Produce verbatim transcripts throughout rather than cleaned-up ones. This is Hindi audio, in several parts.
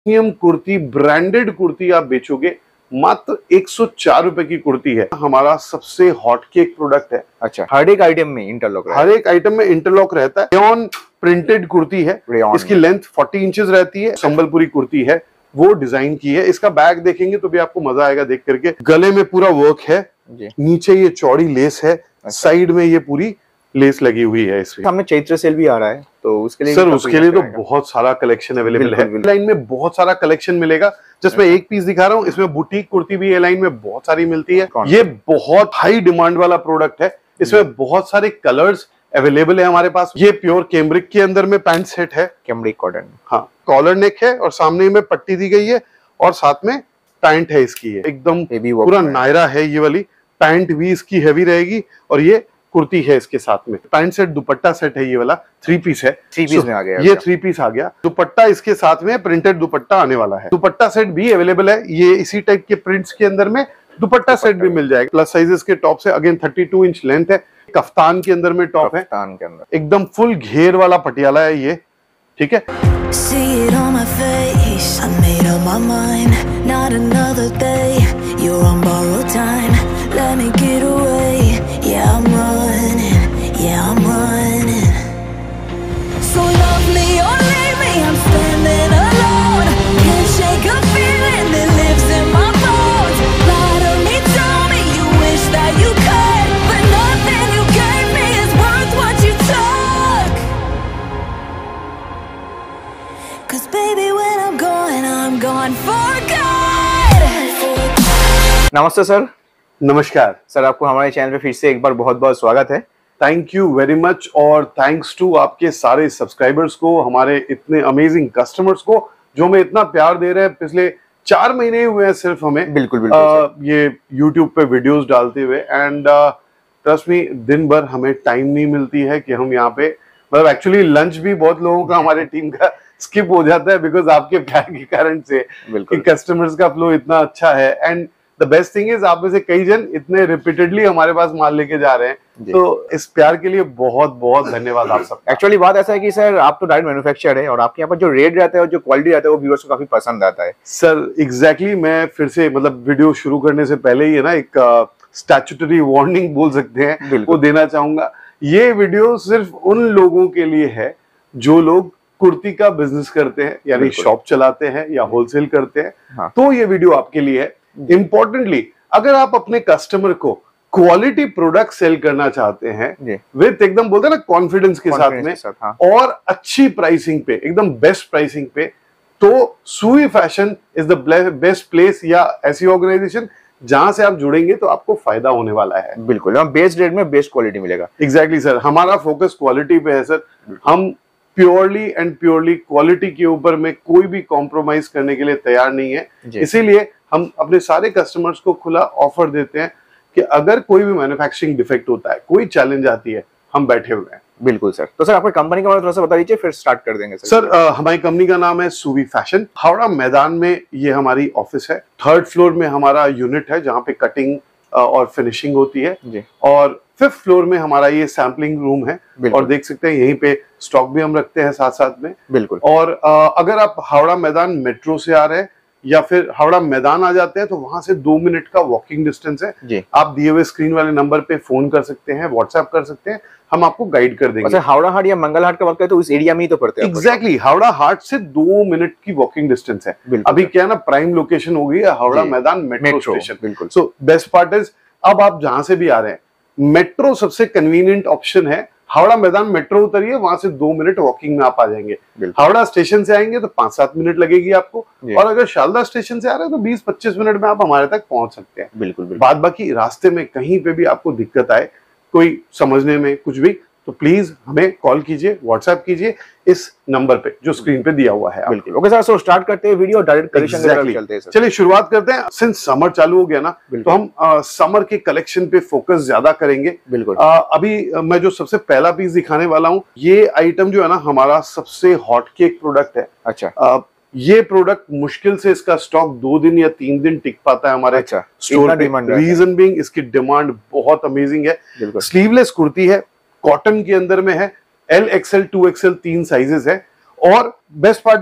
प्रीमियम कुर्ती, ब्रांडेड कुर्ती आप बेचोगे, मात्र एक सौ चार रुपए की कुर्ती है। हमारा सबसे हॉट केक प्रोडक्ट है। अच्छा, हर एक आइटम में इंटरलॉक हर एक आइटम में इंटरलॉक रहता है। रेयॉन प्रिंटेड कुर्ती है, इसकी लेंथ चालीस इंचेस रहती है। संबलपुरी कुर्ती है, वो डिजाइन की है। इसका बैग देखेंगे तो भी आपको मजा आएगा देख करके। गले में पूरा वर्क है, नीचे ये चौड़ी लेस है, साइड में ये पूरी लेस लगी हुई है। इसमें हमने चैत्र सेल भी आ रहा है, तो उसके लिए सर उसके लिए तो बहुत सारा कलेक्शन अवेलेबल है। लाइन में बहुत सारा कलेक्शन मिलेगा, जिसमें एक पीस दिखा रहा हूँ। इसमें बुटीक कुर्ती भी ए लाइन में बहुत सारी मिलती है। ये बहुत हाई डिमांड वाला प्रोडक्ट है। इसमें बहुत सारे कलर्स अवेलेबल है हमारे पास। ये प्योर कैम्ब्रिक के अंदर में पैंट सेट है, कैम्ब्रिक कॉटन। हाँ, कॉलर नेक है और सामने में पट्टी दी गई है और साथ में पैंट है इसकी। है एकदम पूरा नायरा है। ये वाली पैंट भी इसकी हैवी रहेगी और ये कुर्ती है इसके साथ में। पैंट सेट दुपट्टा सेट है, ये वाला थ्री पीस है। थ्री पीस में आ गया, ये थ्री पीस आ गया। दुपट्टा इसके साथ में प्रिंटेड दुपट्टा आने वाला है। दुपट्टा सेट भी अवेलेबल है। ये इसी टाइप के प्रिंट्स के अंदर में दुपट्टा सेट भी मिल जाएगा। प्लस साइजेस के टॉप से again thirty two inch length है। कफ्तान के अंदर में टॉप है, कफ्तान के अंदर एकदम फुल घेर वाला पटियाला है ये, ठीक है। नमस्ते सर। नमस्कार सर, आपको हमारे चैनल पे फिर से एक बार बहुत बहुत स्वागत है। थैंक यू वेरी मच और थैंक्स टू आपके सारे सब्सक्राइबर्स को, हमारे इतने अमेजिंग कस्टमर्स को जो हमें इतना प्यार दे रहे हैं। पिछले चार महीने हुए हैं सिर्फ हमें बिल्कुल बिल्कुल आ, ये यूट्यूब पे वीडियोस डालते हुए। एंड ट्रस्ट मी, दिन भर हमें टाइम नहीं मिलती है कि हम यहाँ पे, मतलब एक्चुअली लंच भी बहुत लोगों का हमारे टीम का स्किप हो जाता है बिकॉज आपके प्यार के कारण से कि कस्टमर्स का फ्लो इतना अच्छा है। And the best thing is, आप में से कई जन इतने रिपीटेडली हमारे पास माल लेके जा रहे हैं, तो इस प्यार के लिए बहुत बहुत धन्यवाद आप सब। एक्चुअली बात ऐसा है कि सर, आप तो डायरेक्ट मैन्युफैक्चर है और आपके यहाँ पर जो रेट रहता है और जो क्वालिटी रहता है वो व्यूअर्स को काफी पसंद आता है। सर एग्जैक्टली, मैं फिर से मतलब वीडियो शुरू करने से पहले ही है ना एक स्टैट्यूटरी uh, वार्निंग बोल सकते हैं, वो देना चाहूंगा। ये वीडियो सिर्फ उन लोगों के लिए है जो लोग कुर्ती का बिजनेस करते हैं, यानी शॉप चलाते हैं या होलसेल करते हैं। हाँ। तो ये वीडियो आपके लिए है। इम्पोर्टेंटली, अगर आप अपने कस्टमर को क्वालिटी प्रोडक्ट सेल करना चाहते हैं विद एकदम बोलते हैं ना कॉन्फिडेंस के साथ में, साथ, हाँ। और अच्छी प्राइसिंग पे, एकदम बेस्ट प्राइसिंग पे, तो Sui fashion is the best place या ऐसी ऑर्गेनाइजेशन जहां से आप जुड़ेंगे तो आपको फायदा होने वाला है। बिल्कुल, बेस्ट रेट में बेस्ट क्वालिटी मिलेगा। एग्जैक्टली सर, हमारा फोकस क्वालिटी पे है सर। हम प्योरली एंड प्योरली क्वालिटी के ऊपर में कोई भी कॉम्प्रोमाइज करने के लिए तैयार नहीं है। इसीलिए हम अपने सारे कस्टमर्स को खुला ऑफर देते हैं कि अगर कोई भी मैन्युफैक्चरिंग डिफेक्ट होता है, कोई चैलेंज आती है, हम बैठे हुए हैं। बिल्कुल सर। तो सर, आपकी कंपनी के बारे में थोड़ा सा बता दीजिए, फिर स्टार्ट कर देंगे। सर, सर आ, हमारी कंपनी का नाम है सुवी फैशन। हावड़ा मैदान में ये हमारी ऑफिस है। थर्ड फ्लोर में हमारा यूनिट है जहाँ पे कटिंग और फिनिशिंग होती है जी। और फिफ्थ फ्लोर में हमारा ये सैम्पलिंग रूम है और देख सकते हैं यहीं पे स्टॉक भी हम रखते हैं साथ साथ में। बिल्कुल। और आ, अगर आप हावड़ा मैदान मेट्रो से आ रहे हैं या फिर हावड़ा मैदान आ जाते हैं तो वहां से दो मिनट का वॉकिंग डिस्टेंस है जी। आप दिए हुए स्क्रीन वाले नंबर पे फोन कर सकते हैं, व्हाट्सएप कर सकते हैं, हम आपको गाइड कर देंगे। अच्छा, हावड़ा हाट या मंगल हाट का बात करें तो उस एरिया में ही तो पड़ते हैं। एग्जैक्टली, हावड़ा हाट से दो मिनट की वॉकिंग डिस्टेंस है। अभी क्या है ना, प्राइम लोकेशन हो गई है हावड़ा मैदान मेट्रो स्टेशन। बिल्कुल। सो बेस्ट पार्ट इज, अब आप जहां से भी आ रहे हैं, मेट्रो सबसे कन्वीनियंट ऑप्शन है। हावड़ा मैदान मेट्रो उतरिए, वहां से दो मिनट वॉकिंग में आप आ जाएंगे। हावड़ा स्टेशन से आएंगे तो पांच सात मिनट लगेगी आपको, और अगर शालदा स्टेशन से आ रहे हैं तो बीस पच्चीस मिनट में आप हमारे तक पहुंच सकते हैं। बिल्कुल, बिल्कुल। बाद बाकी रास्ते में कहीं पे भी आपको दिक्कत आए, कोई समझने में कुछ भी, तो प्लीज हमें कॉल कीजिए, व्हाट्सएप कीजिए इस नंबर पे जो स्क्रीन पे दिया हुआ है। बिल्कुल। ओके सर, सो स्टार्ट करते हैं वीडियो, डायरेक्ट कलेक्शन की तरफ चलते हैं सर। चलिए शुरुआत करते हैं। सिंस समर चालू हो गया ना, तो हम समर के कलेक्शन पे फोकस ज्यादा करेंगे। बिल्कुल। आ, अभी आ, मैं जो सबसे पहला पीस दिखाने वाला हूँ, ये आइटम जो है ना हमारा सबसे हॉट केक प्रोडक्ट है। अच्छा। आ, ये प्रोडक्ट मुश्किल से इसका स्टॉक दो दिन या तीन दिन टिक पाता है हमारे अच्छा, स्टोर पे। रीजन बीइंग इसकी डिमांड बहुत अमेजिंग है। स्लीवलेस कुर्ती है, कॉटन के अंदर में है, एल एक्सएल टू एक्सएल तीन साइजेस है, और बेस्ट पार्ट इज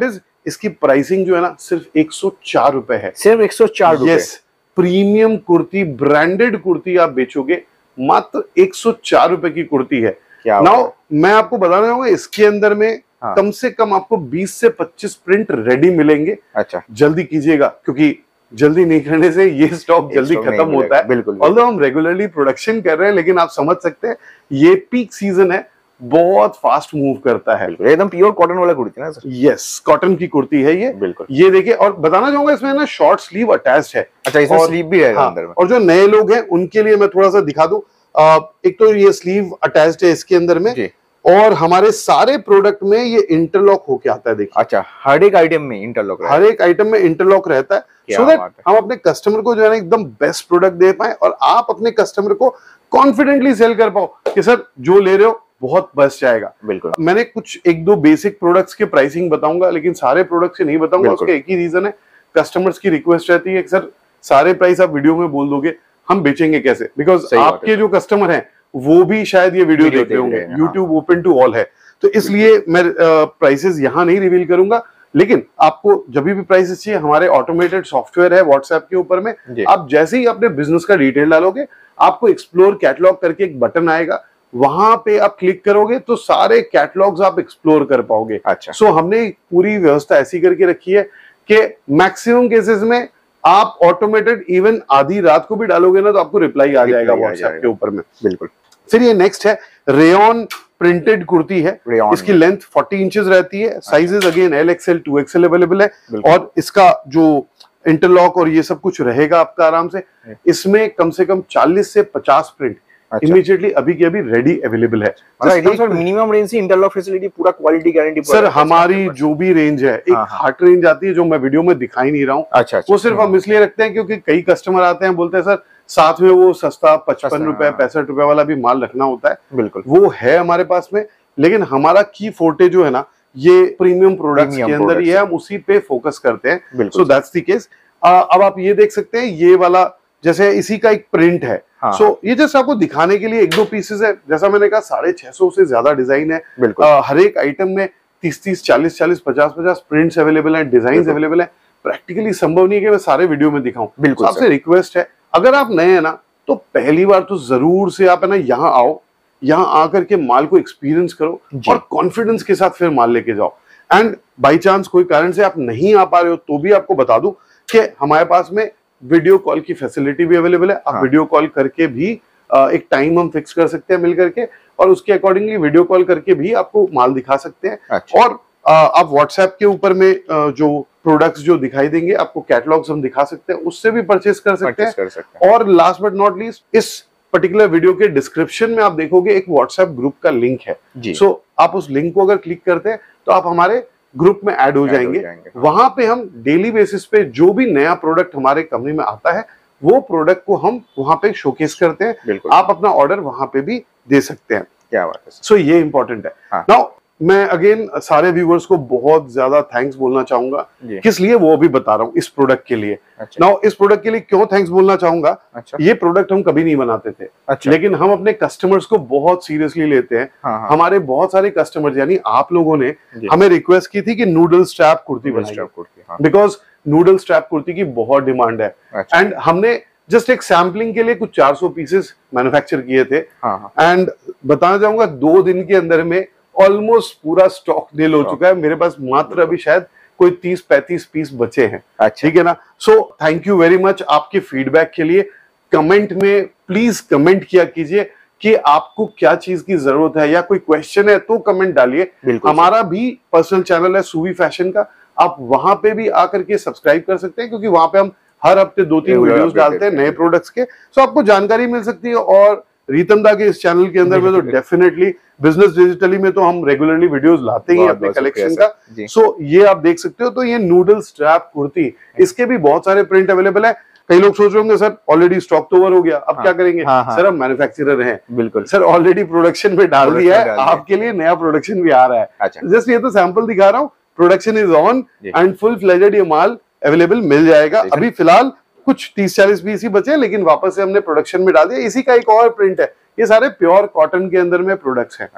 इसकी प्राइसिंग जो है ना सिर्फ एक सौ चार रुपए है। सिर्फ एक सौ चार रुपए? Yes, premium kurti, branded kurti आप बेचोगे मात्र एक सौ चार रुपए की कुर्ती है। नाउ मैं आपको बताना चाहूंगा इसके अंदर में हाँ। कम से कम आपको बीस से पच्चीस प्रिंट रेडी मिलेंगे। अच्छा, जल्दी कीजिएगा क्योंकि जल्दी नहीं करने से ये स्टॉक जल्दी खत्म होता है। बिल्कुल, ऑल्दो हम रेगुलरली प्रोडक्शन कर रहे हैं, लेकिन आप समझ सकते हैं ये पीक सीजन है, बहुत फास्ट मूव करता है। एकदम प्योर कॉटन वाला कुर्ती ना सर? यस, कॉटन की कुर्ती है ये। बिल्कुल, ये देखिए, और बताना चाहूंगा इसमें ना शॉर्ट स्लीव अटैच्ड है। अच्छा, इसमें स्लीव भी है अंदर में। और जो नए लोग हैं उनके लिए मैं थोड़ा सा दिखा दूं, एक तो ये स्लीव अटैच्ड है इसके अंदर में जी। और हमारे सारे प्रोडक्ट में ये इंटरलॉक होके आता है, देखिए। अच्छा, हर एक आइटम में इंटरलॉक रहता है? हर एक आइटम में इंटरलॉक रहता है, सो दैट हम अपने कस्टमर को जो है ना एकदम बेस्ट प्रोडक्ट दे पाए और आप अपने कस्टमर को कॉन्फिडेंटली सेल कर पाओ कि सर जो ले रहे हो बहुत बेस्ट जाएगा। बिल्कुल, मैंने कुछ एक दो बेसिक प्रोडक्ट्स के प्राइसिंग बताऊंगा, लेकिन सारे प्रोडक्ट्स नहीं बताऊंगा। उसका एक ही रीजन है, कस्टमर्स की रिक्वेस्ट रहती है कि सर सारे प्राइस आप वीडियो में बोल दोगे, हम बेचेंगे कैसे? बिकॉज आपके जो कस्टमर हैं वो भी शायद ये वीडियो देख रहे होंगे, यूट्यूब ओपन टू ऑल है, तो इसलिए मैं प्राइसेस यहाँ नहीं रिवील करूंगा। लेकिन आपको जब भी प्राइसेस चाहिए, हमारे ऑटोमेटेड सॉफ्टवेयर है व्हाट्सएप के ऊपर में, आप जैसे ही अपने बिजनेस का डिटेल डालोगे, आपको एक्सप्लोर कैटलॉग करके एक बटन आएगा, वहां पे आप क्लिक करोगे तो सारे कैटलॉग्स आप एक्सप्लोर कर पाओगे। अच्छा, सो हमने पूरी व्यवस्था ऐसी करके रखी है कि मैक्सिमम केसेस में आप ऑटोमेटेड इवन आधी रात को भी डालोगे ना तो आपको रिप्लाई आ जाएगा व्हाट्सएप के ऊपर में। बिल्कुल। फिर ये नेक्स्ट है, रेयन प्रिंटेड कुर्ती है। इसकी लेंथ चालीस इंचेस रहती है, sizes again L XL two XL available है, और इसका जो इंटरलॉक और ये सब कुछ रहेगा आपका आराम से। इसमें कम से कम चालीस से पचास प्रिंट इमीडिएटली अभी के अभी रेडी अवेलेबल है। एकदम सर मिनिमम रेंज से इंटरलॉक फैसिलिटी, पूरा क्वालिटी गारंटी सर। हमारी जो भी रेंज है, एक हार्ट रेंज आती है जो मैं वीडियो में दिखाई नहीं रहा हूँ। अच्छा, वो सिर्फ हम इसलिए रखते हैं क्योंकि कई कस्टमर आते हैं, बोलते हैं सर साथ में वो सस्ता पचपन रुपए पैंसठ रुपए वाला भी माल रखना होता है। बिल्कुल, वो है हमारे पास में, लेकिन हमारा की फोर्टे जो है ना ये प्रीमियम प्रोडक्ट्स के अंदर ही है, हम उसी पे फोकस करते हैं। So that's the case. अब आप ये देख सकते हैं, ये वाला जैसे इसी का एक प्रिंट है। हाँ। सो so, ये जैसे आपको दिखाने के लिए एक दो पीसेस है, जैसा मैंने कहा साढ़े छह सौ से ज्यादा डिजाइन है। आ, हर एक आइटम में तीस तीस चालीस चालीस पचास पचास प्रिंट्स अवेलेबल हैं, डिजाइन अवेलेबल हैं। प्रैक्टिकली संभव नहीं है कि मैं सारे वीडियो में दिखाऊं। बिल्कुल, आपसे रिक्वेस्ट है, अगर आप नए हैं ना तो पहली बार तो जरूर से आप है ना यहाँ आओ, यहाँ आकर के माल को एक्सपीरियंस करो और कॉन्फिडेंस के साथ फिर माल लेके जाओ। एंड बाई चांस कोई कारण से आप नहीं आ पा रहे हो तो भी आपको बता दूं कि हमारे पास में वीडियो कॉल की फैसिलिटी भी अवेलेबल है। आप हाँ। वीडियो कॉल करके भी एक टाइम हम फिक्स कर सकते हैं मिल करके, और उसके अकॉर्डिंगली वीडियो कॉल करके भी आपको माल दिखा सकते हैं। अच्छा। और आप व्हाट्सएप के ऊपर में जो प्रोडक्ट्स जो दिखाई देंगे, आपको कैटलॉग्स हम दिखा सकते हैं, उससे भी परचेस कर सकते हैं, कर सकते हैं। और लास्ट बट नॉट लीस्ट, इस पर्टिकुलर वीडियो के डिस्क्रिप्शन में आप देखोगे एक व्हाट्सएप ग्रुप का लिंक है। सो so, आप उस लिंक को अगर क्लिक करते हैं तो आप हमारे ग्रुप में ऐड हो जाएंगे, जाएंगे। वहां पे हम डेली बेसिस पे जो भी नया प्रोडक्ट हमारे कंपनी में आता है वो प्रोडक्ट को हम वहां पे शोकेस करते हैं। आप अपना ऑर्डर वहां पे भी दे सकते हैं। क्या बात है। सो so, ये इंपॉर्टेंट है। हाँ। नाउ मैं अगेन सारे व्यूवर्स को बहुत ज्यादा थैंक्स बोलना चाहूंगा। किस लिए वो भी बता रहा हूँ, इस प्रोडक्ट के लिए। अच्छा। नाउ इस प्रोडक्ट के लिए क्यों थैंक्स बोलना चाहूंगा। अच्छा। ये प्रोडक्ट हम कभी नहीं बनाते थे। अच्छा। लेकिन हम अपने कस्टमर्स को बहुत सीरियसली लेते हैं। हाँ, हाँ। हमारे बहुत सारे कस्टमर्स यानी आप लोगों ने हमें रिक्वेस्ट की थी कि नूडल स्ट्रैप कुर्ती बनाइए, बिकॉज नूडल स्ट्रैप कुर्ती की बहुत डिमांड है। एंड हमने जस्ट एक सैम्पलिंग के लिए कुछ चार सौ पीसेस मैन्युफैक्चर किए थे। एंड बताना चाहूंगा दो दिन के अंदर में ऑलमोस्ट पूरा स्टॉक डील हो चुका है। मेरे पास मात्र अभी शायद कोई तीस पैंतीस पीस बचे हैं। अच्छा। ठीक है ना। So thank you very much आपके फीडबैक के लिए। कमेंट में प्लीज कमेंट किया कीजिए कि आपको क्या चीज की जरूरत है, या कोई क्वेश्चन है तो कमेंट डालिए। हमारा भी पर्सनल चैनल है सूवी फैशन का, आप वहां पे भी आकर के सब्सक्राइब कर सकते हैं, क्योंकि वहां पे हम हर हफ्ते दो तीन वीडियोस डालते हैं नए प्रोडक्ट्स के। सो आपको जानकारी मिल सकती है। और रीतम दा के इस चैनल के अंदर में तो डेफिनेटली बिजनेस डिजिटली में तो हम रेगुलरली वीडियोस लाते ही अपने कलेक्शन का। सो so, ये आप देख सकते हो। तो ये नूडल स्ट्रैप कुर्ती, इसके भी बहुत सारे प्रिंट अवेलेबल है। कई लोग सोच रहे होंगे सर ऑलरेडी स्टॉक तो ओवर हो गया, अब हाँ, क्या करेंगे। हाँ, हाँ, सर हम मैन्युफैक्चरर हैं। बिल्कुल सर, ऑलरेडी प्रोडक्शन में डाल दिया है, आपके लिए नया प्रोडक्शन भी आ रहा है। अच्छा। जस्ट ये तो सैंपल दिखा रहा हूँ, production is on and full fledged ये माल अवेलेबल मिल जाएगा। अभी फिलहाल कुछ तीस चालीस पीस ही बचे, लेकिन वापस से हमने प्रोडक्शन में डाल दिया। इसी का एक और प्रिंट है, ये सारे प्योर कॉटन के अंदर में प्रोडक्ट्स हैं।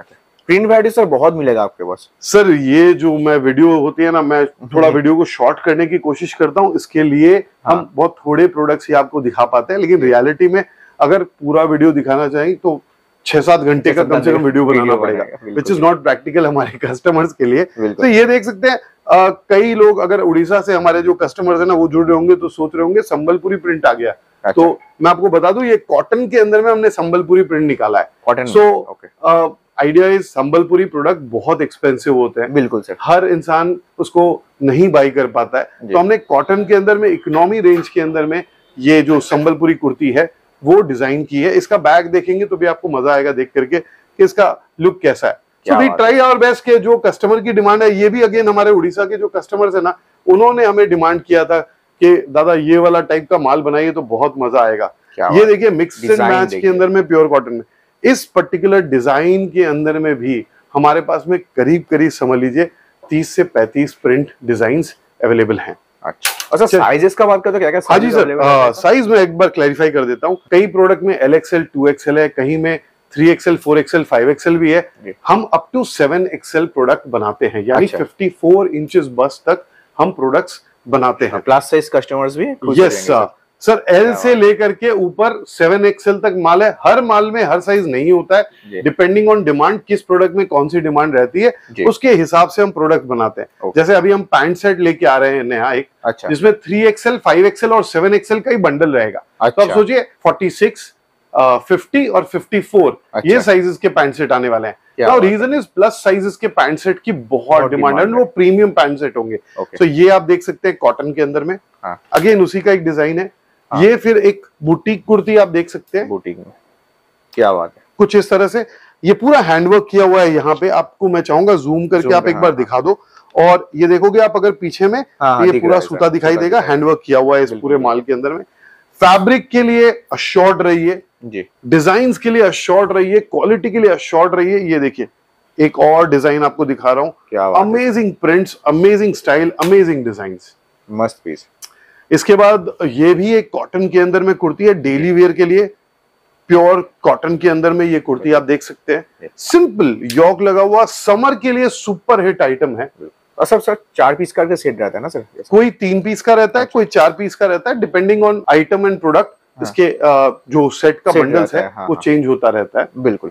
प्रिंट वैरायटी सर बहुत मिलेगा आपके पास। सर ये जो मैं वीडियो होती है ना, मैं थोड़ा वीडियो को शॉर्ट करने की कोशिश करता हूँ, इसके लिए हाँ। हम बहुत थोड़े प्रोडक्ट्स ही आपको दिखा पाते हैं, लेकिन रियलिटी में अगर पूरा वीडियो दिखाना चाहें तो छह सात घंटे का कम से कम वीडियो बनाना पड़ेगा, विच इज नॉट प्रैक्टिकल हमारे कस्टमर्स के लिए। तो ये देख सकते हैं, आ, कई लोग अगर उड़ीसा से हमारे जो कस्टमर्स है ना वो जुड़ रहे होंगे तो सोच रहे होंगे संबलपुरी प्रिंट आ गया। अच्छा। तो मैं आपको बता दूं, ये कॉटन के अंदर में हमने संबलपुरी प्रिंट निकाला है। Cotton so idea is, Sambalpuri product बहुत एक्सपेंसिव होते हैं, बिल्कुल सर, हर इंसान उसको नहीं बाई कर पाता है, तो हमने कॉटन के अंदर में इकोनॉमी रेंज के अंदर में ये जो संबलपुरी कुर्ती है वो डिजाइन की है। इसका बैग देखेंगे तो भी आपको मजा आएगा देख करके कि इसका लुक कैसा है। So we try our best के जो कस्टमर की डिमांड है, ये भी अगेन हमारे उड़ीसा के जो कस्टमर्स है ना, उन्होंने हमें डिमांड किया था कि दादा ये वाला टाइप का माल बनाइए तो बहुत मजा आएगा। ये देखिए मिक्स एंड मैच के अंदर में प्योर कॉटन में, इस पर्टिकुलर डिजाइन के अंदर में भी हमारे पास में करीब करीब समझ लीजिए तीस से पैंतीस प्रिंट डिजाइन्स अवेलेबल हैं। अच्छा, अच्छा साइजेस का बात करते हैं, क्या क्या हाँ जी सर, साइज में एक बार क्लैरिफाई कर देता हूँ। कई प्रोडक्ट में एल एक्सएल, टू एक्सएल है, कहीं में three XL, four XL, five XL भी है। हम up to seven XL product बनाते हैं, यानी फिफ्टी फोर इंचेस बस तक हम प्रोडक्ट्स बनाते हैं। प्लस साइज कस्टमर्स भी यस सर, एल से लेकर के ऊपर सेवन एक्सएल तक माल है। हर माल में हर साइज नहीं होता है, डिपेंडिंग ऑन डिमांड, किस प्रोडक्ट में कौन सी डिमांड रहती है उसके हिसाब से हम प्रोडक्ट बनाते हैं। जैसे अभी हम पैंट सेट लेके आ रहे हैं नया एक, अच्छा। जिसमें थ्री एक्सएल, फाइव एक्सएल और सेवन एक्सएल का ही बंडल रहेगा। अच्छा। तो आप सोचिए फोर्टी सिक्स, फिफ्टी और फिफ्टी फोर अच्छा। ये साइजेस के पैंट सेट आने वाले हैं। Now, reason is plus sizes के पैंट सेट की बहुत डिमांड है, वो प्रीमियम पैंट सेट होंगे। तो ये आप देख सकते हैं कॉटन के अंदर में, अगेन उसी का एक डिजाइन है। हाँ। ये फिर एक बुटीक कुर्ती आप देख सकते हैं, बुटीक में क्या बात है, कुछ इस तरह से ये पूरा हैंडवर्क किया हुआ है। यहाँ पे आपको मैं चाहूंगा जूम करके आप एक बार दिखा दो, और ये देखोगे आप अगर पीछे में हाँ, ये पूरा सूता दिखाई देगा, हैंडवर्क किया हुआ है इस पूरे माल के अंदर में। फैब्रिक के लिए अश्योर्ड रहिए, डिजाइन के लिए अश्योर्ड रहिए, क्वालिटी के लिए अश्योर्ड रहिए। ये देखिए एक और डिजाइन आपको दिखा रहा हूँ, amazing prints, amazing style, amazing design, मस्त पीस। इसके बाद ये भी एक कॉटन के अंदर में कुर्ती है, डेली वेयर के लिए, प्योर कॉटन के अंदर में ये कुर्ती आप देख सकते हैं, सिंपल योक लगा हुआ, समर के लिए सुपर हिट आइटम है। और सब सर चार पीस का सेट रहता है ना सर? कोई तीन पीस का रहता है, कोई चार पीस का रहता है, depending on item and product. इसके जो सेट का बंडल्स है वो चेंज होता रहता है। बिल्कुल,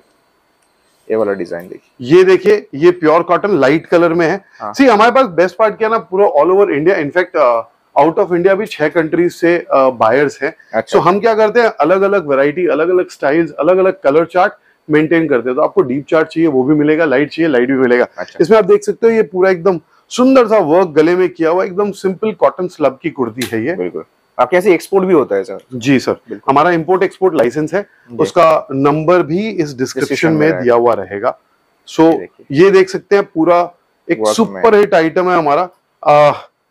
ये वाला डिजाइन देखिए, ये देखिए ये प्योर कॉटन लाइट कलर में है। सी हमारे पास बेस्ट पार्ट क्या ना, पूरा all over India, in fact out of India भी छह कंट्रीज से बायर्स हैं। सो हम क्या करते हैं, अलग अलग वैरायटी, अलग अलग स्टाइल्स, अलग अलग कलर चार्ट मेंटेन करते हैं। तो आपको डीप चार्ट चाहिए वो भी मिलेगा, लाइट चाहिए लाइट भी मिलेगा। अच्छा। इसमें आप देख सकते हो ये पूरा एकदम सुंदर सा वर्क गले में किया हुआ, एकदम सिंपल कॉटन स्लब की कुर्ती है ये। बिल्कुल, आपके यहाँ से एक्सपोर्ट भी होता है सर? जी सर, हमारा इंपोर्ट एक्सपोर्ट लाइसेंस है, उसका नंबर भी इस डिस्क्रिप्शन में दिया हुआ रहेगा। सो ये देख सकते हैं पूरा एक सुपर हिट आइटम है हमारा। आ,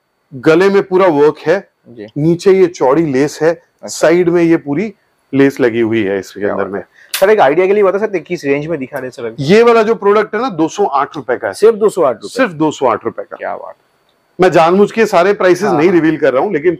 गले में पूरा वर्क है, नीचे ये चौड़ी लेस है, साइड में ये पूरी लेस लगी हुई है इसके अंदर में। सर एक आइडिया के लिए बता सकते हैं किस रेंज में दिखा रहे हैं सर? ये वाला जो प्रोडक्ट है ना दो सौ आठ रुपए का है, सिर्फ दो सौ आठ रुपए, सिर्फ दो सौ आठ रुपए का। क्या बात, मैं जानबूझ के सारे प्राइसेस नहीं रिवील कर रहा हूँ, लेकिन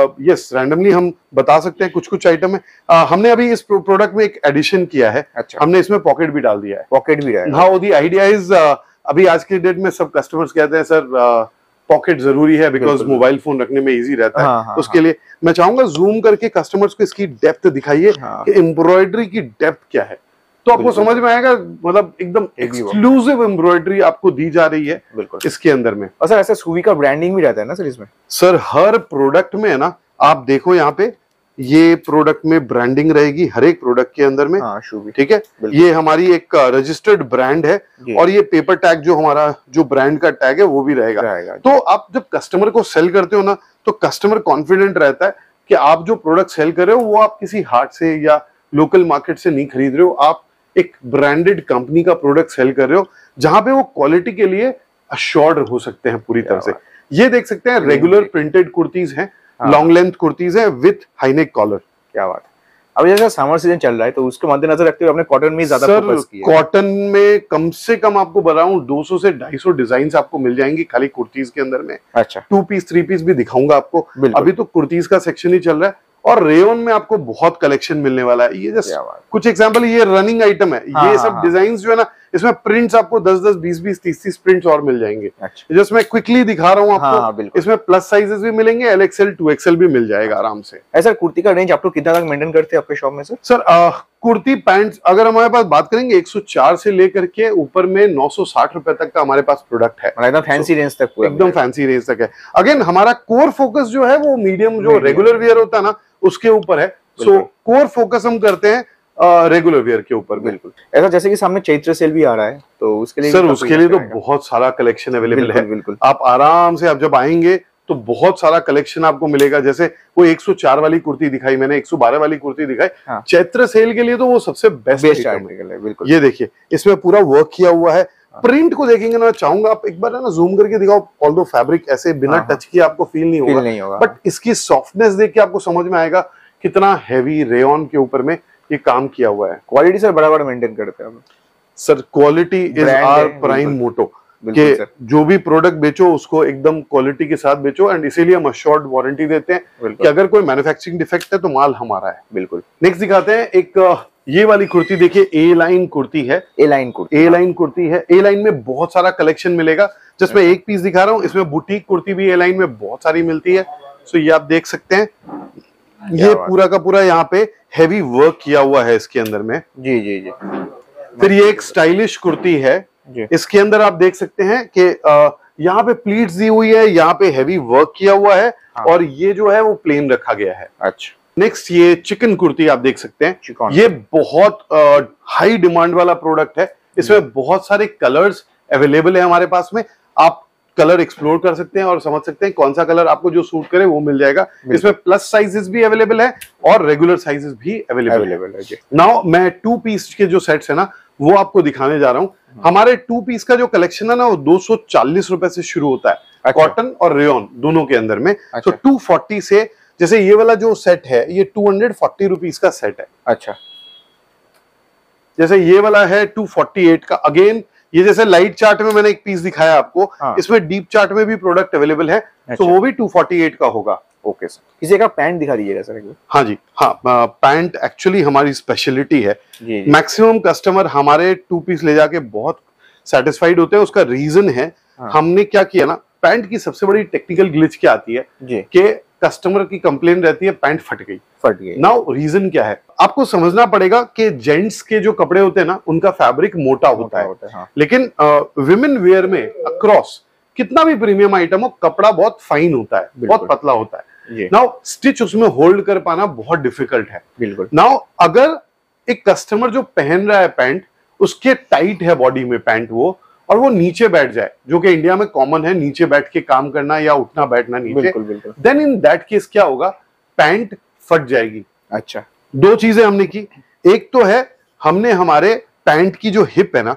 यस रैंडमली हम बता सकते हैं कुछ कुछ आइटम है। uh, हमने अभी इस प्रोडक्ट में एक एडिशन किया है। अच्छा। हमने इसमें पॉकेट भी डाल दिया है। पॉकेट भी है, हाँ। दी आइडिया इज, अभी आज के डेट में सब कस्टमर्स कहते हैं सर पॉकेट जरूरी है बिकॉज मोबाइल फोन रखने में इजी रहता है। हाँ, हाँ, उसके हाँ. लिए मैं चाहूंगा जूम करके कस्टमर्स को इसकी डेप्थ दिखाइए, हाँ. कि एम्ब्रॉयडरी की डेप्थ क्या है, तो आपको समझ में आएगा। मतलब एकदम एक्सक्लूसिव एम्ब्रॉयडरी आपको दी जा रही है इसके अंदर में। और सर ऐसा सुवी का ब्रांडिंग भी रहता है ना सर इसमें? सर हर प्रोडक्ट में है ना, आप देखो यहाँ पे ये प्रोडक्ट में ब्रांडिंग रहेगी हर एक प्रोडक्ट के अंदर में। हाँ, ठीक है, ये हमारी एक रजिस्टर्ड ब्रांड है, और ये पेपर टैग जो हमारा जो ब्रांड का टैग है वो भी रहेगा, रहेगा। तो आप जब कस्टमर को सेल करते हो ना, तो कस्टमर कॉन्फिडेंट रहता है कि आप जो प्रोडक्ट सेल कर रहे हो वो आप किसी हाट से या लोकल मार्केट से नहीं खरीद रहे हो, आप एक ब्रांडेड कंपनी का प्रोडक्ट सेल कर रहे हो, जहां पे वो क्वालिटी के लिए अश्योर्ड हो सकते हैं पूरी तरह से। ये देख सकते हैं रेगुलर प्रिंटेड कुर्तीज हैं, लॉन्ग लेंथ कुर्तीज है विथ हाईनेक कॉलर। क्या बात है। अब जैसे समर सीजन चल रहा है तो उसके मद्देनजर रखते हुए आपने कॉटन में ज्यादा फोकस किया है। कॉटन में कम से कम आपको बताऊं दो सौ से ढाई सौ डिजाइन आपको मिल जाएंगी खाली कुर्तीज के अंदर में। अच्छा। टू पीस थ्री पीस भी दिखाऊंगा आपको, अभी तो कुर्तीज का सेक्शन ही चल रहा है, और रेयन में आपको बहुत कलेक्शन मिलने वाला है। ये जस्ट कुछ एग्जांपल, ये रनिंग आइटम है। हाँ, ये सब डिजाइन जो है ना, इसमें प्रिंट्स आपको दस दस बीस बीस तीस तीस प्रिंट्स और मिल जाएंगे। अच्छा। जस्ट मैं क्विकली दिखा रहा हूँ आपको। हाँ, इसमें प्लस साइजेस भी मिलेंगे, एल एक्सएल टू एक्सएल भी मिल जाएगा आराम से। ऐसा कुर्ती का रेंज आप लोग कितना तक मेंटेन करते हैं आपके शॉप में सर? सर कुर्ती पैंट्स अगर हमारे पास बात करेंगे एक सौ चार से लेकर के ऊपर में नौ सौ साठ रुपए तक का हमारे पास प्रोडक्ट है, एकदम फैंसी रेंज तक, पूरा एकदम फैंसी रेंज तक है। अगेन हमारा कोर फोकस जो है वो मीडियम जो रेगुलर वियर होता है ना उसके ऊपर है। सो कोर फोकस हम करते हैं रेगुलर वियर के ऊपर। बिल्कुल। ऐसा जैसे कि सामने चैत्र सेल भी आ रहा है तो उसके लिए सर उसके लिए तो बहुत सारा कलेक्शन अवेलेबल है। बिल्कुल। आप आराम से आप जब आएंगे तो बहुत सारा कलेक्शन आपको मिलेगा। जैसे वो एक सौ चार वाली कुर्ती दिखाई मैंने, एक सौ बारह वाली कुर्ती दिखाई, हाँ। चैत्र सेल के लिए तो वो सबसे बेस्ट आर्टिकल है। बिल्कुल। ये देखिए इसमें पूरा वर्क किया हुआ है। हाँ। प्रिंट को देखेंगे ना, चाहूंगा आप एक बार है ना जूम करके दिखाओ। ऑल्दो फैब्रिक ऐसे बिना टच किए आपको फील नहीं होगा, नहीं होगा। बट इसकी सॉफ्टनेस देख के आपको समझ में आएगा कितना हैवी रेयन के ऊपर में ये काम किया हुआ है। क्वालिटी सर बड़ा बड़ा मेंटेन करते हैं sir. Quality is our prime motto कि जो भी प्रोडक्ट बेचो उसको एकदम क्वालिटी के साथ बेचो, एंड इसीलिए हम अश्योर्ड वारंटी देते हैं कि अगर कोई मैन्युफैक्चरिंग डिफेक्ट है तो माल हमारा है। बिल्कुल। नेक्स्ट दिखाते हैं एक ये वाली कुर्ती देखिए, ए लाइन कुर्ती है। A line kurti A line kurti है। ए लाइन में बहुत सारा कलेक्शन मिलेगा, जिसमें एक पीस दिखा रहा हूँ। इसमें बुटीक कुर्ती भी ए लाइन में बहुत सारी मिलती है। सो ये आप देख सकते हैं, ये पूरा का पूरा यहाँ पे हैवी वर्क किया हुआ है इसके अंदर में। जी जी जी। फिर ये एक स्टाइलिश कुर्ती है। इसके अंदर आप देख सकते हैं कि यहाँ पे प्लीट्स दी हुई है, यहाँ पे हैवी वर्क किया हुआ है। हाँ। और ये जो है वो प्लेन रखा गया है। अच्छा। नेक्स्ट ये चिकन कुर्ती आप देख सकते हैं। ये बहुत हाई डिमांड वाला प्रोडक्ट है। इसमें बहुत सारे कलर्स अवेलेबल है हमारे पास में। आप कलर एक्सप्लोर कर सकते हैं और समझ सकते हैं कौन सा कलर आपको जो सूट करे वो मिल जाएगा। इसमें प्लस साइजेस भी अवेलेबल है और रेगुलर साइजेस भी अवेलेबल है। नाउ मैं टू पीस के जो सेट्स है ना वो आपको दिखाने जा रहा हूँ। हमारे टू पीस का जो कलेक्शन है ना वो दो सौ चालीस रुपए से शुरू होता है। अच्छा। कॉटन और रेयन दोनों के अंदर में। अच्छा। तो टू फोर्टी से, जैसे ये वाला जो सेट है ये टू हंड्रेड फोर्टी रुपीज का सेट है। अच्छा। जैसे ये वाला है टू फोर्टी एट का। अगेन ये जैसे लाइट चार्ट में मैंने एक पीस दिखाया आपको। हाँ। इसमें डीप चार्ट में भी प्रोडक्ट अवेलेबल है। अच्छा। तो वो भी टू फोर्टी एट का होगा। Okay sir. किसी का पैंट दिखा दीजिएगा सर। हाँ जी, हाँ पैंट एक्चुअली हमारी स्पेशलिटी है। मैक्सिमम कस्टमर हमारे टू पीस ले जाके बहुत सेटिस्फाइड होते हैं। उसका रीजन है, हाँ। हमने क्या किया ना, पैंट की सबसे बड़ी टेक्निकल ग्लिच क्या आती है कि कस्टमर की कंप्लेन रहती है पैंट फट गई फट गई नाउ रीजन क्या है आपको समझना पड़ेगा कि जेंट्स के जो कपड़े होते हैं ना उनका फैब्रिक मोटा होता, मोटा है, होता है हाँ। लेकिन विमेन वेयर में अक्रॉस कितना भी प्रीमियम आइटम हो कपड़ा बहुत फाइन होता है, बहुत पतला होता है। नाउ स्टिच उसमें होल्ड कर पाना बहुत डिफिकल्ट है। बिल्कुल। नाउ अगर एक कस्टमर जो पहन रहा है पैंट उसके टाइट है बॉडी में पैंट वो और वो नीचे बैठ जाए, जो कि इंडिया में कॉमन है नीचे बैठ के काम करना या उठना बैठना नीचे, देन इन दैट केस क्या होगा, पैंट फट जाएगी। अच्छा, दो चीजें हमने की, एक तो है हमने हमारे पैंट की जो हिप है ना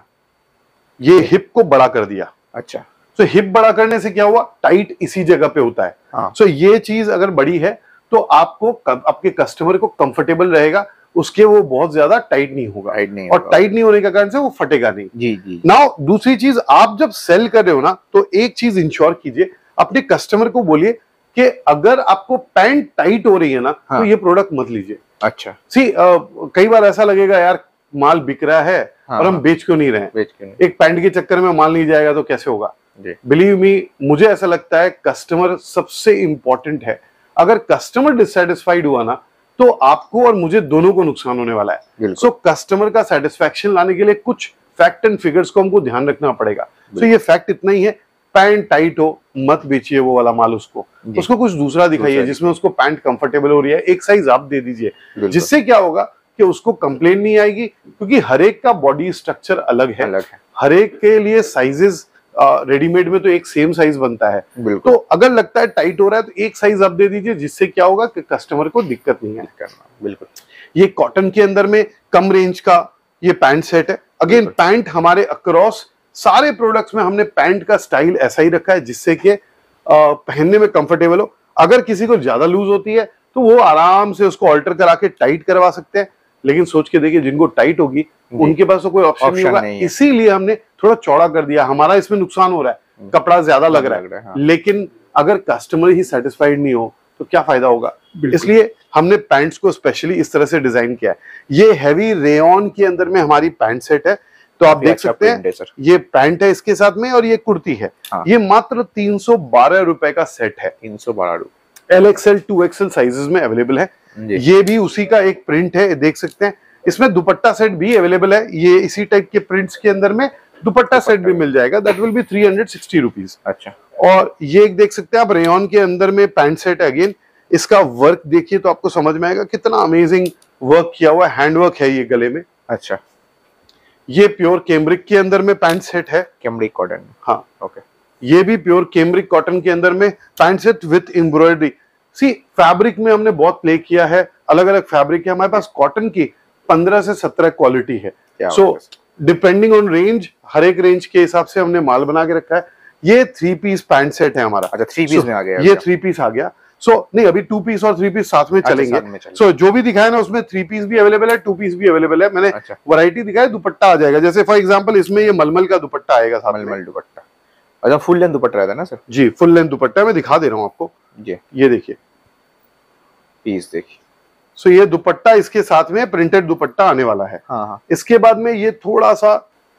ये हिप को बड़ा कर दिया। अच्छा, तो हिप बड़ा करने से क्या हुआ, टाइट इसी जगह पे होता है। हाँ। सो ये चीज अगर बड़ी है तो आपको आपके कस्टमर को कंफर्टेबल रहेगा, उसके वो बहुत ज्यादा टाइट नहीं होगा, टाइट नहीं और टाइट नहीं होने के कारण से वो फटेगा नहीं। जी जी। नाउ दूसरी चीज, आप जब सेल कर रहे हो ना तो एक चीज इंश्योर कीजिए, अपने कस्टमर को बोलिए कि अगर आपको पैंट टाइट हो रही है ना हाँ। तो ये प्रोडक्ट मत लीजिए। अच्छा, सी कई बार ऐसा लगेगा यार माल बिक रहा है हाँ, और हम बेच क्यों नहीं रहे हैं, बेच क्यों नहीं? एक पैंट के चक्कर में माल नहीं जाएगा तो कैसे होगा। बिलीव मी, मुझे ऐसा लगता है कस्टमर सबसे इंपॉर्टेंट है। अगर कस्टमर डिससेटिस्फाइड हुआ ना तो आपको और मुझे दोनों को नुकसान होने वाला है। सो कस्टमर का सेटिस्फैक्शन लाने के लिए कुछ फैक्ट एंड फिगर्स को हमको ध्यान रखना पड़ेगा। सो ये फैक्ट इतना ही है, पैंट टाइट हो मत बेचिए वो वाला माल, उसको उसको कुछ दूसरा दिखाइए जिसमें उसको पैंट कंफर्टेबल हो रही है, एक साइज आप दे दीजिए, जिससे क्या होगा कि उसको कंप्लेन नहीं आएगी, क्योंकि हर एक का बॉडी स्ट्रक्चर अलग है, अलग है। हर एक के लिए साइजेस रेडीमेड में तो एक सेम साइज बनता है, तो अगर लगता है टाइट हो रहा है तो एक साइज आप दे दीजिए, जिससे क्या होगा कि कस्टमर को दिक्कत नहीं है करना। बिल्कुल। ये कॉटन के अंदर में कम रेंज का ये पैंट सेट है। अगेन पैंट हमारे अक्रॉस सारे प्रोडक्ट्स में हमने पैंट का स्टाइल ऐसा ही रखा है जिससे कि पहनने में कंफर्टेबल हो। अगर किसी को ज्यादा लूज होती है तो वो आराम से उसको अल्टर करा के टाइट करवा सकते हैं, लेकिन सोच के देखिए जिनको टाइट होगी उनके पास तो कोई ऑप्शन नहीं होगा, इसीलिए हमने थोड़ा चौड़ा कर दिया। हमारा इसमें नुकसान हो रहा है, कपड़ा ज्यादा लग रहा है, हाँ। लेकिन अगर कस्टमर ही सेटिस्फाइड नहीं हो तो क्या फायदा होगा, इसलिए हमने पैंट्स को स्पेशली इस तरह से डिजाइन किया है। ये हैवी रेयन के अंदर में हमारी पैंट सेट है। तो आप देख सकते हैं ये पैंट है इसके साथ में और ये कुर्ती है। हाँ। ये मात्र तीन सौ बारह रुपए का सेट है। तीन सौ बारह रुपए L XL two XL sizes में अवेलेबल है। ये भी उसी का एक प्रिंट है, देख सकते हैं। इसमें दुपट्टा सेट भी अवेलेबल है। ये इसी टाइप के प्रिंट्स के अंदर में दुपट्टा सेट भी मिल जाएगा। That will be three hundred sixty rupees. अच्छा। और ये एक देख सकते हैं आप रेयन के अंदर में पैंट सेट है। अगेन इसका वर्क देखिए तो आपको समझ में आएगा कितना अमेजिंग वर्क किया हुआ है, हैंडवर्क है ये गले में। अच्छा। ये प्योर कैम्ब्रिक के अंदर में पैंट सेट है। Cambric cotton. हाँ ओके। ये भी प्योर कैम्ब्रिक कॉटन के अंदर में pant set with embroidery. C fabric में हमने बहुत प्ले किया है, अलग अलग फैब्रिक है हमारे पास। कॉटन की पंद्रह से सत्रह क्वालिटी है। सो डिपेंडिंग ऑन रेंज, हर एक रेंज के हिसाब से हमने माल बना के रखा है। ये थ्री पीस पैंट सेट है हमारा। अच्छा, थ्री पीस में आ गया। ये थ्री पीस आ गया। सो so, नहीं, अभी टू पीस और थ्री पीस साथ में चलेंगे। अच्छा, सो so, जो भी दिखाया ना उसमें थ्री पीस भी अवेलेबल है, टू पीस भी अवेलेबल है। मैंने अच्छा। वैरायटी दिखाया, दुपट्टा आ जाएगा। जैसे फॉर एग्जांपल इसमें ये मलमल का दुपट्टा आएगा साथ में। मलमल दुपट्टा। अच्छा, फुल लेंथ दुपट्टा रहता है ना सर? जी, फुल लेंथ दुपट्टा मैं दिखा दे रहा हूँ आपको। जी, ये देखिए पीस देखिए। सो so, ये दुपट्टा इसके साथ में प्रिंटेड दुपट्टा आने वाला है। हाँ हाँ। इसके बाद में ये थोड़ा सा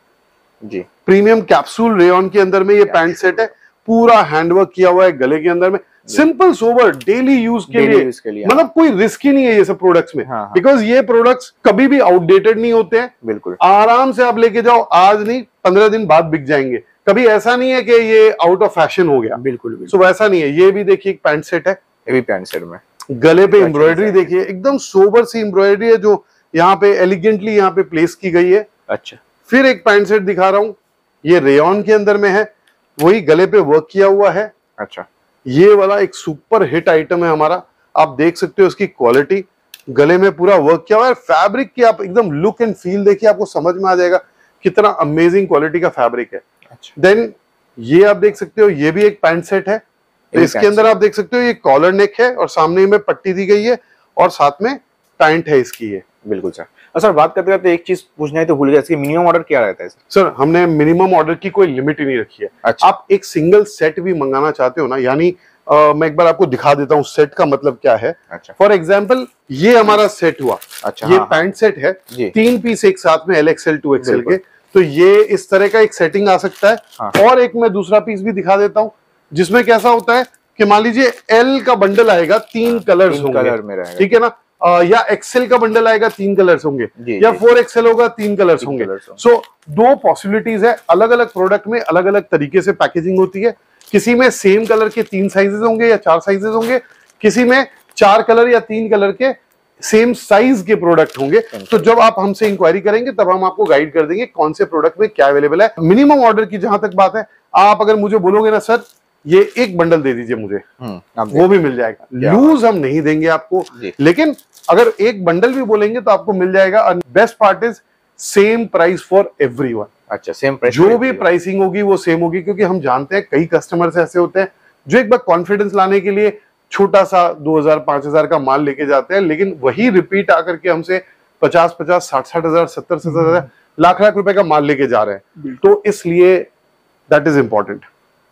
जी प्रीमियम कैप्सूल रेयन के अंदर में ये पैंट सेट है। पूरा हैंडवर्क किया हुआ है गले के अंदर में। सिंपल सोबर डेली यूज के लिए, लिए मतलब कोई रिस्क ही नहीं है ये सब प्रोडक्ट्स में। हाँ, बिकॉज हाँ. ये प्रोडक्ट्स कभी भी आउटडेटेड नहीं होते हैं। बिल्कुल आराम से आप लेके जाओ, आज नहीं पंद्रह दिन बाद बिक जाएंगे। कभी ऐसा नहीं है कि ये आउट ऑफ फैशन हो गया। बिल्कुल, बिल्कुल। सो वैसा नहीं है। ये भी देखिए एक पैंट सेट है। ये भी पैंट सेट में गले पे एम्ब्रॉयडरी देखिए, एकदम सोबर सी एम्ब्रॉयडरी है जो यहाँ पे एलिगेंटली यहाँ पे प्लेस की गई है। अच्छा। फिर एक पैंट सेट दिखा रहा हूँ, ये रेयन के अंदर में है, वही गले पे वर्क किया हुआ है। अच्छा। ये वाला एक सुपर हिट आइटम है हमारा। आप देख सकते हो इसकी क्वालिटी, गले में पूरा वर्क किया हुआ है। फैब्रिक की आप एकदम लुक एंड फील देखिए, आपको समझ में आ जाएगा कितना अमेजिंग क्वालिटी का फैब्रिक है। अच्छा। देन ये आप देख सकते हो, ये भी एक पैंट सेट है। तो इसके अंदर आप देख सकते हो ये कॉलर नेक है और सामने में पट्टी दी गई है और साथ में पैंट है इसकी ये। बिल्कुल सर। और सर बात करते करते एक चीज पूछना है तो भूल गया, इसकी मिनिमम ऑर्डर क्या रहता है सर? सर हमने मिनिमम ऑर्डर की कोई लिमिट ही नहीं रखी है। अच्छा। आप एक सिंगल सेट भी मंगाना चाहते हो ना, यानी Uh, मैं एक बार आपको दिखा देता हूँ सेट का मतलब क्या है। अच्छा। फॉर एग्जाम्पल ये हमारा सेट हुआ। अच्छा। ये हाँ, पैंट सेट है, तीन पीस एक साथ में एल एक्सएल टू एक्सएल के। तो ये इस तरह का एक सेटिंग आ सकता है। हाँ। और एक मैं दूसरा पीस भी दिखा देता हूँ जिसमें कैसा होता है कि मान लीजिए एल का बंडल आएगा, तीन कलर्स होंगे, कलर में रहेगा, ठीक है ना। आ, या एक्सएल का बंडल आएगा, तीन कलर्स होंगे, या फोर एक्सएल होगा, तीन कलर्स होंगे। सो दो पॉसिबिलिटीज है। अलग अलग प्रोडक्ट में अलग अलग तरीके से पैकेजिंग होती है। किसी में सेम कलर के तीन साइजेस होंगे या चार साइजेस होंगे, किसी में चार कलर या तीन कलर के सेम साइज के प्रोडक्ट होंगे। तो जब आप हमसे इंक्वायरी करेंगे तब हम आपको गाइड कर देंगे कौन से प्रोडक्ट में क्या अवेलेबल है। मिनिमम ऑर्डर की जहां तक बात है, आप अगर मुझे बोलोगे ना सर ये एक बंडल दे दीजिए मुझे, वो भी मिल जाएगा। लूज हम नहीं देंगे आपको, लेकिन अगर एक बंडल भी बोलेंगे तो आपको मिल जाएगा। Best part is same price for everyone. अच्छा, सेम प्राइस, जो भी प्राइसिंग होगी वो सेम होगी, क्योंकि हम जानते हैं कई कस्टमर्स ऐसे होते हैं जो एक बार कॉन्फिडेंस लाने के लिए छोटा सा दो हजार पांच हजार का माल लेके जाते हैं, लेकिन वही रिपीट आकर के हमसे पचास पचास साठ साठ हजार सत्तर सत्तर हजार लाख लाख रुपए का माल लेके जा रहे हैं। तो इसलिए दैट इज इंपॉर्टेंट।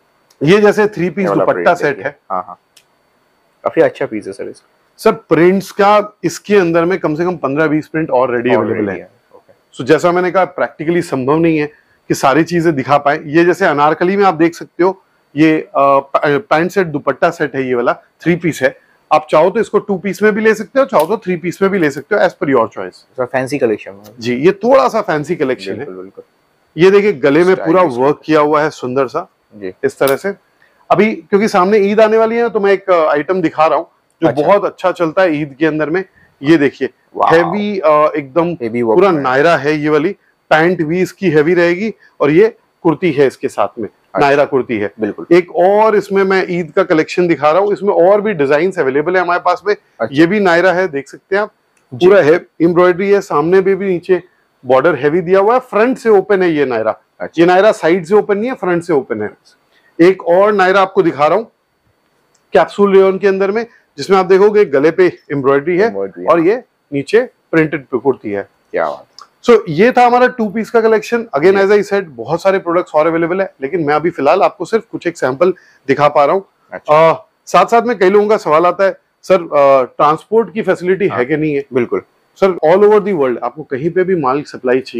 ये जैसे थ्री पीस दुपट्टा सेट है। हाँ हाँ, काफी अच्छा पीस है सर इसका। सर प्रिंट्स का इसके अंदर में कम से कम पंद्रह बीस प्रिंट ऑलरेडी अवेलेबल है। सो so, जैसा मैंने कहा प्रैक्टिकली संभव नहीं है कि सारी चीजें दिखा पाए। ये जैसे अनारकली में आप देख सकते हो, ये पैंट सेट दुपट्टा सेट है, ये वाला थ्री पीस है। आप चाहो तो इसको टू पीस में भी ले सकते हो, चाहो तो थ्री पीस में भी ले सकते हो, as per your choice. Fancy collection जी, ये थोड़ा सा फैंसी कलेक्शन है। बिल्कुल। ये देखिए गले में पूरा वर्क किया हुआ है सुंदर सा जी, इस तरह से। अभी क्योंकि सामने ईद आने वाली है तो मैं एक आइटम दिखा रहा हूँ जो अच्छा। बहुत अच्छा चलता है ईद के अंदर में। ये देखिए हैवी एकदम पूरा नायरा है, ये वाली पैंट भी इसकी हैवी रहेगी और ये कुर्ती है इसके साथ में। अच्छा। नायरा कुर्ती है। बिल्कुल। एक और इसमें मैं ईद का कलेक्शन दिखा रहा हूँ, इसमें और भी डिजाइन अवेलेबल है हमारे पास में। अच्छा। ये भी नायरा है, देख सकते हैं आप, पूरा है एम्ब्रॉयडरी है, सामने पे भी नीचे बॉर्डर हैवी दिया हुआ है, फ्रंट से ओपन है ये नायरा। अच्छा। ये नायरा साइड से ओपन नहीं है, फ्रंट से ओपन है। एक और नायरा आपको दिखा रहा हूँ कैप्सूल रेयन के अंदर में, जिसमें आप देखोगे गले पे एम्ब्रॉयडरी है और ये नीचे प्रिंटेड कुर्ती है। क्या बात। सो so, ये था हमारा टू पीस का collection. Again as I said बहुत सारे प्रोडक्ट्स और अवेलेबल है, लेकिन मैं अभी फिलहाल आपको सिर्फ कुछ एक सैंपल दिखा पा रहा हूँ। अच्छा। uh, साथ साथ में कई लोगों का सवाल आता है, सर ट्रांसपोर्ट uh, की फैसिलिटी है कि नहीं है? बिल्कुल sir, all over the world आपको कहीं पे भी माल सप्लाई चाहिए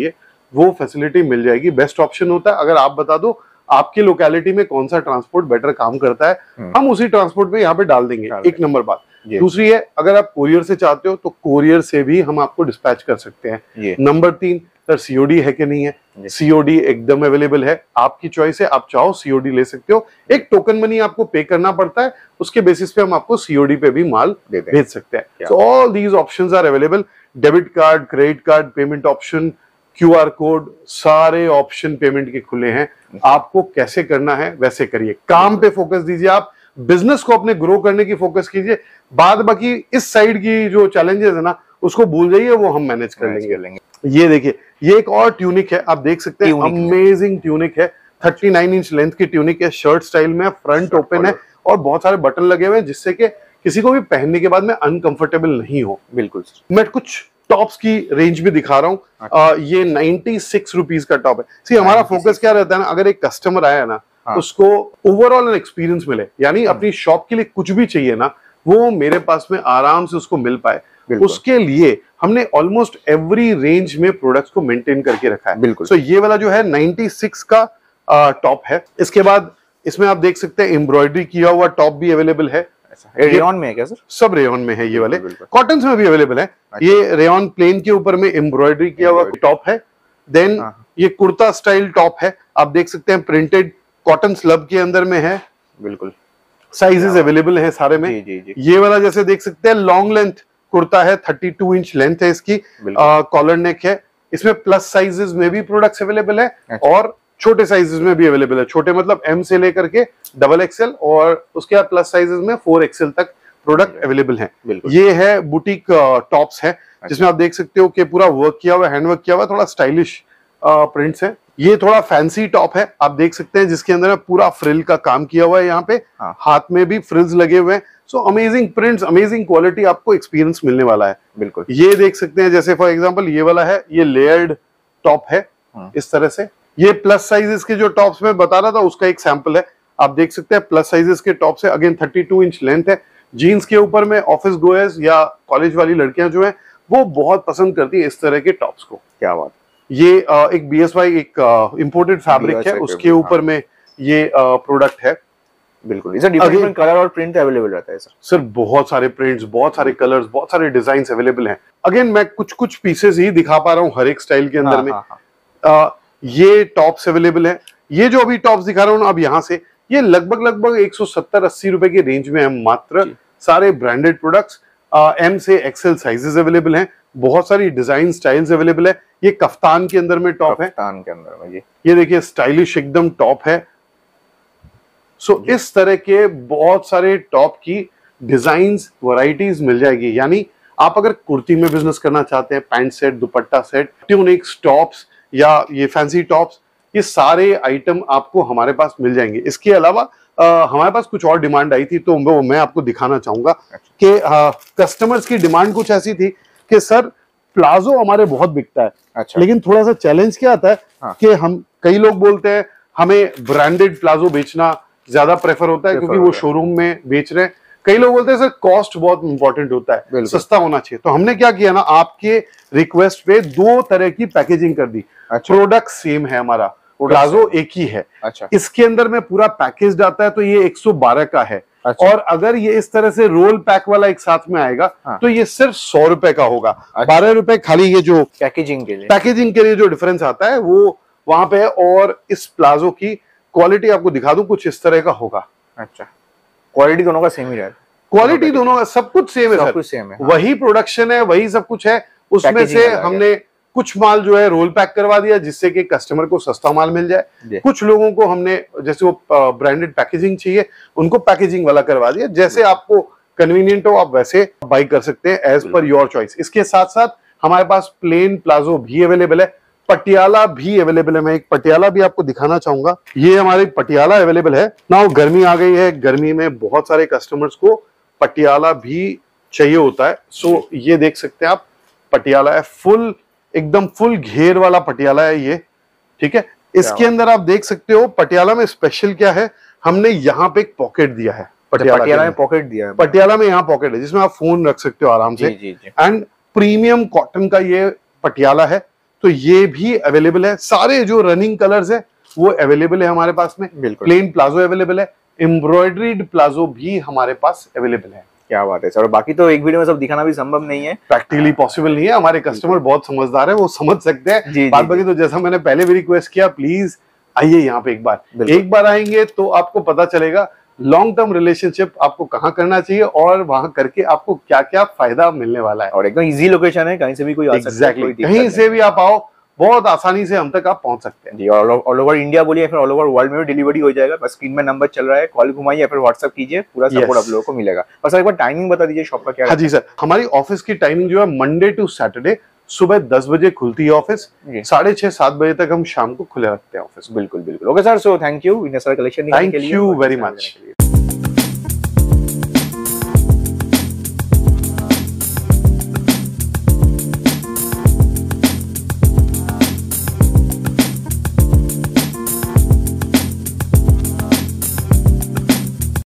वो फैसिलिटी मिल जाएगी। बेस्ट ऑप्शन होता है अगर आप बता दो आपकी लोकेलिटी में कौन सा ट्रांसपोर्ट बेटर काम करता है, हम उसी ट्रांसपोर्ट पे यहाँ पे डाल देंगे। एक नंबर बात। दूसरी है अगर आप कोरियर से चाहते हो तो कोरियर से भी हम आपको डिस्पैच कर सकते हैं। नंबर तीन, सर सीओडी है कि नहीं है? सीओडी एकदम अवेलेबल है, आपकी चॉइस है, आप चाहो सीओडी ले सकते हो। एक टोकन मनी आपको पे करना पड़ता है, उसके बेसिस पे हम आपको सीओडी पे भी माल भेज सकते हैं। So all these options are available. Debit card, credit card, payment option, QR code, सारे ऑप्शन पेमेंट के खुले हैं। आपको कैसे करना है वैसे करिए, काम पे फोकस दीजिए, आप बिजनेस को अपने ग्रो करने की फोकस कीजिए। बाद बाकी इस साइड की जो चैलेंजेस है ना उसको भूल जाइए, वो हम मैनेज कर लेंगे। ये देखिए, ये एक और ट्यूनिक है, आप देख सकते हैं, अमेजिंग ट्यूनिक है। थर्टी नाइन इंच लेंथ की ट्यूनिक है, शर्ट स्टाइल में, फ्रंट ओपन है और बहुत सारे बटन लगे हुए हैं जिससे कि किसी को भी पहनने के बाद में अनकंफर्टेबल नहीं हो। बिल्कुल। मैं कुछ टॉप्स की रेंज भी दिखा रहा हूँ। अच्छा। ये नाइन्टी सिक्स रुपीज का टॉप है। सी हमारा फोकस क्या रहता है ना, अगर एक कस्टमर आया ना, हाँ। उसको ओवरऑल एक्सपीरियंस मिले, यानी अपनी शॉप के लिए कुछ भी चाहिए ना वो मेरे पास में आराम से उसको मिल पाए, उसके लिए हमने ऑलमोस्ट एवरी रेंज में प्रोडक्ट्स को मेंटेन करके रखा है। बिल्कुल। सो so, ये वाला जो है नाइन्टी सिक्स का टॉप है। इसके बाद इसमें आप देख सकते हैं एम्ब्रॉयडरी किया हुआ टॉप भी अवेलेबल है। रेयन में है क्या सर? सब रेयन में है, ये वाले कॉटन में भी अवेलेबल है। अच्छा। ये रेयन प्लेन के ऊपर में एम्ब्रॉयडरी किया हुआ टॉप है। देन ये कुर्ता स्टाइल टॉप है, आप देख सकते हैं, प्रिंटेड कॉटन स्लब के अंदर में है। बिल्कुल। साइजेस अवेलेबल है सारे में। जी, जी, जी। ये वाला जैसे देख सकते हैं लॉन्ग लेंथ कुर्ता है, थर्टी टू इंच लेंथ है इसकी, कॉलर नेक है। इसमें प्लस साइजेस में भी प्रोडक्ट्स अवेलेबल है। अच्छा। और छोटे साइजेस में भी अवेलेबल है। छोटे मतलब एम से लेकर के डबल एक्सएल और उसके बाद प्लस साइजेस में फोर एक्सएल तक प्रोडक्ट अवेलेबल है। ये है बुटीक टॉप्स है जिसमें आप देख सकते हो कि पूरा वर्क किया हुआ, हैंड वर्क किया हुआ, थोड़ा स्टाइलिश प्रिंट्स है। ये थोड़ा फैंसी टॉप है, आप देख सकते हैं, जिसके अंदर पूरा फ्रिल का काम किया हुआ है। यहाँ पे हाँ। हाथ में भी फ्रिल्स लगे हुए हैं। So amazing prints, amazing quality, आपको एक्सपीरियंस मिलने वाला है। बिल्कुल। ये देख सकते हैं, जैसे फॉर एग्जांपल ये वाला है, ये लेयर्ड टॉप है। हाँ। इस तरह से ये प्लस साइजेस के जो टॉप्स में बता रहा था उसका एक सैंपल है, आप देख सकते हैं। प्लस साइजेस के टॉप से again thirty two inch length है। जीन्स के ऊपर में ऑफिस गोयर्स या कॉलेज वाली लड़कियां जो है वो बहुत पसंद करती है इस तरह के टॉप्स को। क्या बात। ये एक बी एस वाई एक इम्पोर्टेड फैब्रिक है, उसके ऊपर में ये प्रोडक्ट है। बिल्कुल। इसे डिफरेंट कलर और प्रिंट अवेलेबल रहता है सर। सर बहुत सारे प्रिंट्स, बहुत सारे कलर्स, बहुत सारे डिजाइन अवेलेबल हैं। अगेन मैं कुछ कुछ पीसेस ही दिखा पा रहा हूँ हर एक स्टाइल के अंदर हाँ, में हाँ, हाँ. आ, ये टॉप्स अवेलेबल है। ये जो अभी टॉप्स दिखा रहा हूँ अब यहाँ से, ये लगभग लगभग एक सौ सत्तर अस्सी रुपए की रेंज में है मात्र। सारे ब्रांडेड प्रोडक्ट्स, एम से एक्सएल साइजेस अवेलेबल हैं। बहुत सारी डिजाइन स्टाइल्स अवेलेबल है। ये कफ्तान के अंदर में टॉप है, कफ्तान के अंदर में ये ये देखिए स्टाइलिश एकदम टॉप है। सो so, इस तरह के बहुत सारे टॉप की डिजाइन्स, वैरायटीज मिल जाएगी। यानी आप अगर कुर्ती में बिजनेस करना चाहते हैं, pant set, dupatta set, tunics, tops या ये फैंसी टॉप्स, ये सारे आइटम आपको हमारे पास मिल जाएंगे। इसके अलावा आ, हमारे पास कुछ और डिमांड आई थी तो वो मैं आपको दिखाना चाहूंगा कि कस्टमर्स की डिमांड कुछ ऐसी थी कि सर प्लाजो हमारे बहुत बिकता है। अच्छा। लेकिन थोड़ा सा चैलेंज क्या आता है हाँ। कि हम कई लोग बोलते हैं हमें ब्रांडेड प्लाजो बेचना ज्यादा प्रेफर होता है क्योंकि वो शोरूम में बेच रहे हैं। कई लोग बोलते हैं सर कॉस्ट बहुत इंपॉर्टेंट होता है, सस्ता होना चाहिए। तो हमने क्या किया ना, आपके रिक्वेस्ट पे दो तरह की पैकेजिंग कर दी। अच्छा। प्रोडक्ट सेम है हमारा, प्लाजो एक ही है। अच्छा। इसके अंदर में पूरा पैकेज आता है तो ये एक सौ बारह का है। अच्छा। और अगर ये इस तरह से रोल पैक वाला एक साथ में आएगा हाँ। तो ये सिर्फ सौ रुपए का होगा। अच्छा। बारह रुपए खाली ये जो पैकेजिंग के लिए पैकेजिंग के लिए जो डिफरेंस आता है वो वहां पे है। और इस प्लाजो की क्वालिटी आपको दिखा दूं, कुछ इस तरह का होगा। अच्छा। क्वालिटी दोनों का सेम ही है, क्वालिटी दोनों का सब कुछ सेम है, सब कुछ सेम है। हाँ। वही प्रोडक्शन है, वही सब कुछ है। उसमें से हमने कुछ माल जो है रोल पैक करवा दिया जिससे कि कस्टमर को सस्ता माल मिल जाए। कुछ लोगों को हमने जैसे वो ब्रांडेड पैकेजिंग चाहिए उनको पैकेजिंग वाला करवा दिया। जैसे आपको कन्वीनियंट हो आप वैसे बाई कर सकते हैं एज पर योर चॉइस। इसके साथ साथ हमारे पास प्लेन प्लाजो भी अवेलेबल है, पटियाला भी अवेलेबल है। मैं एक पटियाला भी आपको दिखाना चाहूंगा। ये हमारी पटियाला अवेलेबल है ना। गर्मी आ गई है, गर्मी में बहुत सारे कस्टमर्स को पटियाला भी चाहिए होता है। सो ये देख सकते हैं आप, पटियाला है, फुल एकदम फुल घेर वाला पटियाला है ये। ठीक है। इसके अंदर आप देख सकते हो पटियाला में स्पेशल क्या है, हमने यहाँ पे एक पॉकेट दिया है। पटियाला, पटियाला में पॉकेट दिया है, पटियाला में यहाँ पॉकेट है जिसमें आप फोन रख सकते हो आराम से। एंड प्रीमियम कॉटन का ये पटियाला है तो ये भी अवेलेबल है। सारे जो रनिंग कलर्स है वो अवेलेबल है हमारे पास में। प्लेन प्लाजो अवेलेबल है, एम्ब्रॉयडरीड प्लाजो भी हमारे पास अवेलेबल है। क्या बात है सर। और बाकी तो एक वीडियो में सब दिखाना भी संभव नहीं है, प्रैक्टिकली पॉसिबल नहीं है। हमारे कस्टमर बहुत समझदार है, वो समझ सकते हैं। बात बाकी तो जैसा मैंने पहले भी रिक्वेस्ट किया, प्लीज आइए यहाँ पे एक बार। एक बार आएंगे तो आपको पता चलेगा लॉन्ग टर्म रिलेशनशिप आपको कहाँ करना चाहिए और वहां करके आपको क्या क्या फायदा मिलने वाला है। और एकदम इजी लोकेशन है, कहीं से भी कोई आ सकता है। एग्जैक्टली, कहीं से भी आप आओ, बहुत आसानी से हम तक आप पहुंच सकते हैं जी। और ऑल ओवर इंडिया बोलिए, फिर ऑल ओवर वर्ल्ड में भी डिलीवरी हो जाएगा। बस स्क्रीन में नंबर चल रहा है, कॉल घुमाइए या फिर व्हाट्सएप कीजिए, पूरा सपोर्ट आप लोगों को मिलेगा। और सर एक बार टाइमिंग बता दीजिए शॉप का क्या है? हाँ जी सर, हमारी ऑफिस की टाइमिंग जो है मंडे टू सैटरडे सुबह दस बजे खुलती है ऑफिस, साढ़े छह सात बजे तक हम शाम को खुले रखते हैं ऑफिस। बिल्कुल बिल्कुल। Okay sir, so thank you इन्हें सारा कलेक्शन दिखाने के लिए। Thank you very much.